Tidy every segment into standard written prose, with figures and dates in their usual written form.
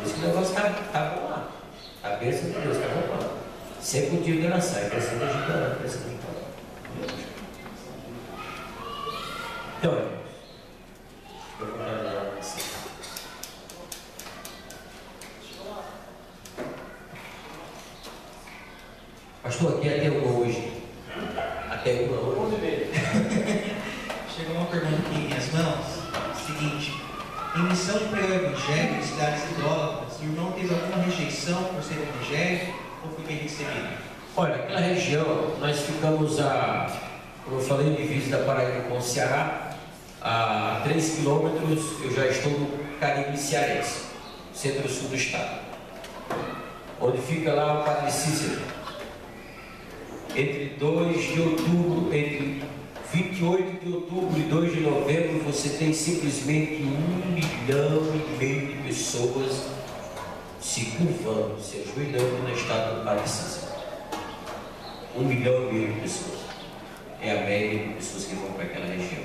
Por isso que o negócio está bom lá. A bênção de Deus está bom lá. Sempre um dia de oração, é questão de ajudar, é questão de falar. Então, irmãos, eu vou contar para você. Pastor, aqui até uma hoje. Até uma hoje. Chegou uma pergunta aqui em minhas mãos. Seguinte: em missão de pregar o evangelho em cidades idólatras, o irmão teve alguma rejeição por ser evangélico ou foi bem recebido? Olha, aquela região, nós ficamos como eu falei, divisa da Paraíba com o Ceará, a 3 quilômetros. Eu já estou no Caribe Cearense, centro-sul do estado, onde fica lá o Padre Cícero. Entre 2 de outubro, entre 28 de outubro e 2 de novembro, você tem simplesmente 1,5 milhão de pessoas se curvando, se ajoelhando na estátua do Padre Cícero. 1,5 milhão de pessoas. É a média de pessoas que vão para aquela região.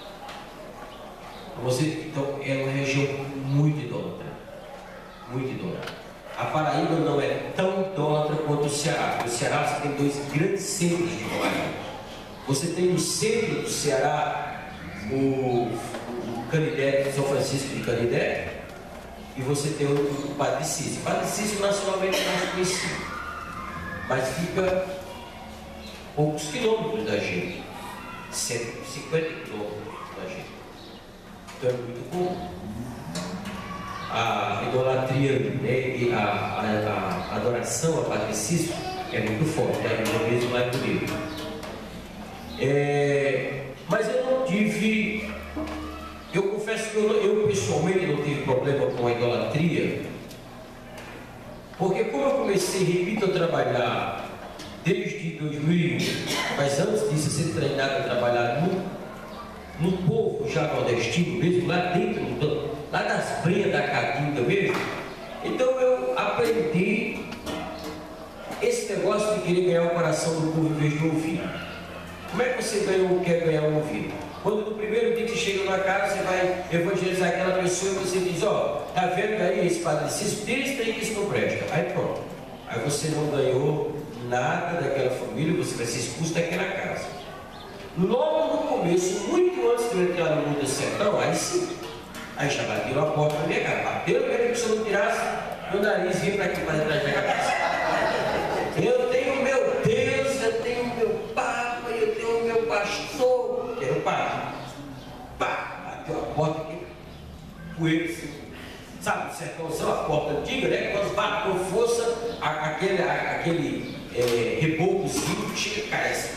Então, é uma região muito idólatra. Muito idólatra. A Paraíba não é tão idólatra quanto o Ceará. No Ceará você tem 2 grandes centros de Paraíba. Você tem no centro do Ceará o Canidé, São Francisco de Canidé, e você tem o Padre Cícero. O Padre Cícero nacionalmente é mais conhecido, mas fica poucos quilômetros da gente, 150 quilômetros da gente. Então é muito comum. A idolatria, né, a adoração a Padre Cícero é muito forte, né? Mesmo lá comigo. Mas eu não tive, eu confesso que eu pessoalmente não tive problema com a idolatria, porque como eu comecei, repito, a trabalhar desde 2000, mas antes disso, ser treinado a trabalhar no povo já nordestino mesmo, lá dentro, lá das brenhas da Caatinga mesmo. Então eu aprendi esse negócio de querer ganhar o coração do povo em vez de ouvir. Como é que você quer ganhar um ouvido? Quando no primeiro dia que você chega na casa, você vai evangelizar aquela pessoa e você diz: ó, tá vendo aí esse Padre Cícero? Tira isso daí que isso não presta. Aí pronto. Aí você não ganhou nada daquela família, você vai ser expulso daquela casa. Logo no começo, muito antes de eu entrar no mundo do sertão, aí sim, aí já bateram a porta da minha casa. Bateram mesmo que se eu não tirasse meu nariz, vinha para aqui para trás da minha casa. Eu tenho meu Deus, eu tenho meu Papa, eu tenho meu pastor, que era o padre. Pá, bateu a porta aqui, poeira assim. Sabe, o sertãozão, a porta antiga, né? Quando bate com força, aquele rebocozinho chega e cai assim.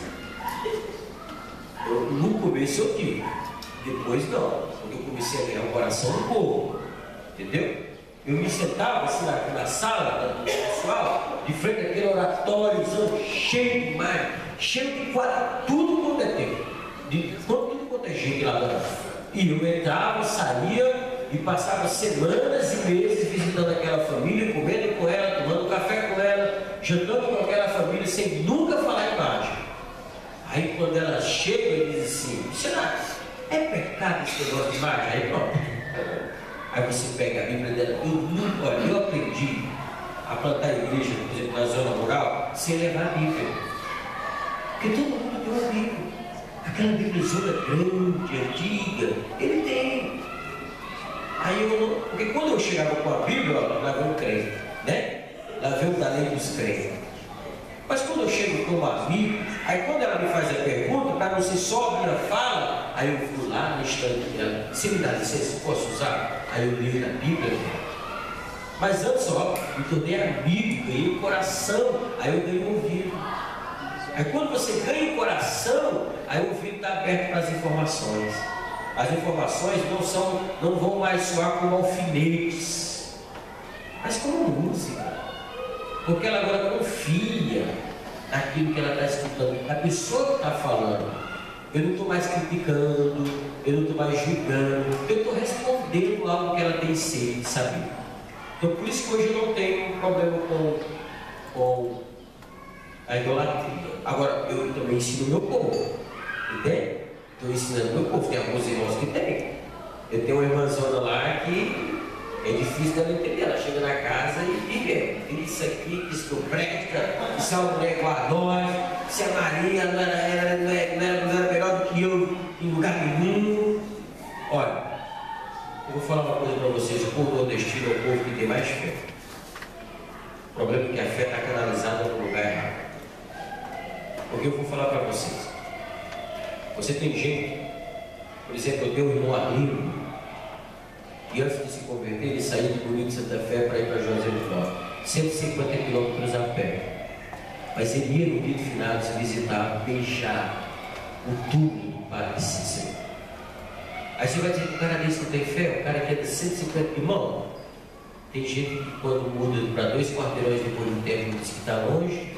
No começo eu tive, depois não, porque eu comecei a ganhar o coração do povo, entendeu? Eu me sentava assim na sala pessoal, de frente àquele oratóriozão cheio demais, cheio de quadro, tudo quanto é tempo, tudo quanto é gente lá dentro. E eu entrava, saía e passava semanas e meses visitando aquela família, comendo com ela, tomando café com ela, jantando com aquela família, sem nunca falar imagem. Aí quando ela chega e diz assim: será que é pecado esse negócio de imagem? Aí pronto. Aí você pega a Bíblia dela. Eu aprendi a plantar igreja, por exemplo, na zona rural, sem levar a Bíblia. Porque todo mundo tem uma Bíblia. Aquela Bíblia grande, antiga, ele tem. Aí porque quando eu chegava com a Bíblia, lá vem o crente, né? Lá vem o da lei dos crentes. Mas quando eu chego com um amigo, aí quando ela me faz a pergunta, para não ser só a minha fala, aí eu fui lá no estante dela: se me dá licença, posso usar? Aí eu li na Bíblia. Mas antes, me tornei amigo, ganhei o coração, aí eu ganhei o ouvido. Aí quando você ganha o coração, aí o ouvido está aberto para as informações. As informações não vão mais soar como alfinetes, mas como música. Porque ela agora confia naquilo que ela está escutando, na pessoa que está falando. Eu não estou mais criticando, eu não estou mais julgando, eu estou respondendo algo que ela tem sede de saber. Então por isso que hoje eu não tenho problema com a idolatria. Agora, eu também ensino o meu povo, entende? Estou ensinando o meu povo, tem alguns irmãos que tem. Eu tenho uma irmãzona lá que É difícil dela entender. Ela chega na casa e vive. Isso aqui, isso não presta, isso é uma mulher igual a nós, se a Maria não era melhor do que eu em lugar nenhum. Olha, eu vou falar uma coisa para vocês: o povo nordestino é o povo que tem mais fé. O problema é que a fé está canalizada no lugar errado. Porque eu vou falar para vocês. Você tem gente, por exemplo, eu tenho um irmão amigo, e antes de se converter, ele saiu de Bonito de Santa Fé para ir para José do Norte, 150 quilômetros a pé. Mas ele ia no dia de finados visitar, beijar o túmulo do Padre Cícero. Aí você vai dizer que o cara desse não tem fé, o cara que é de 150 irmãos. Tem gente que quando muda para 2 quarteirões depois do tempo diz que está longe.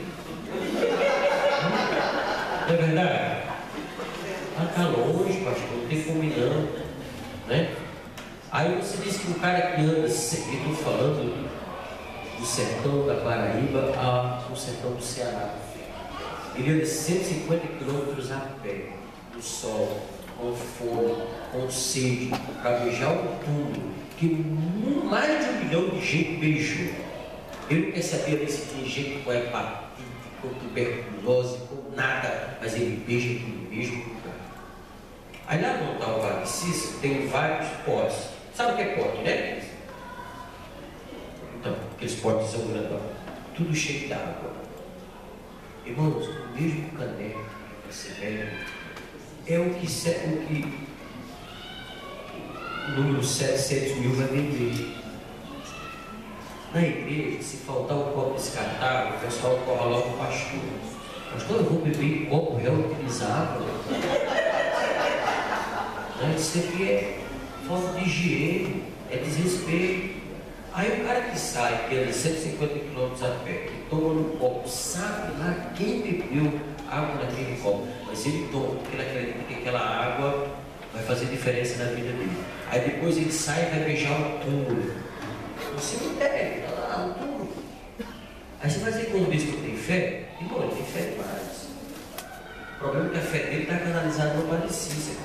Não é verdade? Ah, está longe, pastor, não tem como ir não, né? Aí você diz que o cara que anda, eu estou falando do sertão da Paraíba ao sertão do Ceará. Ele anda 150 quilômetros a pé, no sol, com fome, com sede, para beijar o túmulo que mais de 1 milhão de gente beijou. Ele não quer saber se tem gente com hepatite, com tuberculose, com nada, mas ele beija aquele mesmo lugar. Aí lá no tal Padre Cícero tem vários potes. Sabe o que é pote, né? Então, aqueles potes são grandão, tudo cheio d'água. Irmãos, o mesmo caneco que você bebe é o que o número 700 mil vai vender. Na igreja, se faltar um copo descartável, o pessoal corre logo o pastor. Pastor, eu vou beber em copo reutilizável. Isso aqui é falta de higiene, é desrespeito. Aí o cara que sai, que anda 150 km a pé, que toma no copo, sabe lá quem bebeu água naquele copo, mas ele toma, porque ele acredita que aquela água vai fazer diferença na vida dele. Aí depois ele sai e vai beijar o túmulo. Você não bebe, está lá no túmulo. Aí você vai dizer que um bispo tem fé? Irmão, ele tem fé demais. O problema é que a fé dele está canalizada no Padre Cícero.